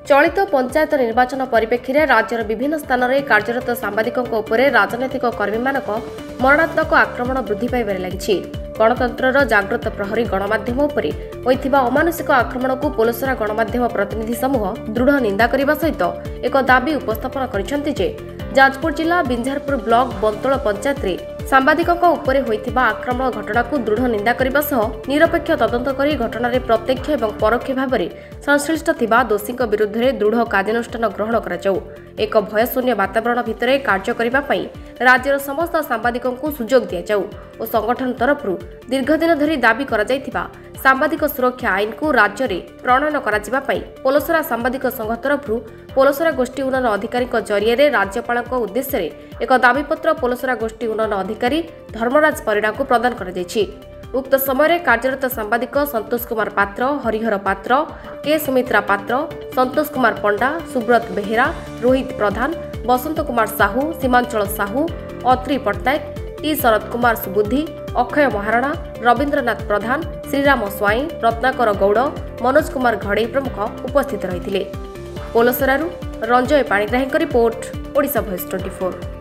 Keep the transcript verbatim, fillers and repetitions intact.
चलित पंचायत निर्वाचन परिप्रेक्षी में राज्यर विभिन्न स्थान में कार्यरत सांबादिकों उपरे राजनैतिक कर्मी मानक मरणात्मक आक्रमण वृद्धि पाइबार लगी। गणतंत्र जागृत प्रहरी गणमाध्यम उपरे होइथिबा अमानुषिक आक्रमण को पोलसरा गणमाध्यम प्रतिनिधि समूह दृढ़ निंदा करने सहित एक दाबी उपस्थापन करिसेंति जे जाजपुर जिला बिंझारपुर ब्लॉक बंतोल पंचायत रे सांबादिकों उपरे होइथिबा आक्रमण घटना को दृढ़ निंदा करने सह निरपेक्ष तदंत करी घटनार प्रत्यक्ष और परोक्ष भाव में संश्लिष्ट थिबा दोषी विरुद्ध में दृढ़ कार्यानुष्ठान ग्रहण करा जाऊ। एक भयशून्य वातावरण भितर कार्य करने राज्यर समस्त सांबादिकों को सुजोग दि जाऊ और संगठन तरफ दीर्घदिन धरी दाबी करा जायथिबा सांबादिक सुरक्षा आईन को राज्य में प्रणयन करा पोलसरा सांबादिक संघ तरफ पोलसरा गोष्ठी उन्नयन अधिकारी जरिए राज्यपाल उद्देश्य एक दाबीपत्र पोलसरा गोष्ठी उन्नयन अधिकारी धर्मराज परिड़ा को प्रदान कर उक्त समय कार्यरत सांबादिक संतोष कुमार पात्र, हरिहर पात्र, के सुमित्रा पात्र, संतोष कुमार पंडा, सुब्रत बेहेरा, रोहित प्रधान, बसंत कुमार साहू, सीमांचल साहू, अत्री पट्टनायक, टी शरद कुमार सुबुद्धि, अक्षय महाराणा, रवींद्रनाथ प्रधान, श्रीराम स्वाई, रत्नाकर गौड़, मनोज कुमार घड़ई प्रमुख उपस्थित रही। पोलसरारू रंजय पाणिग्राही रिपोर्ट, ओडिशा भॉइस चौबीस।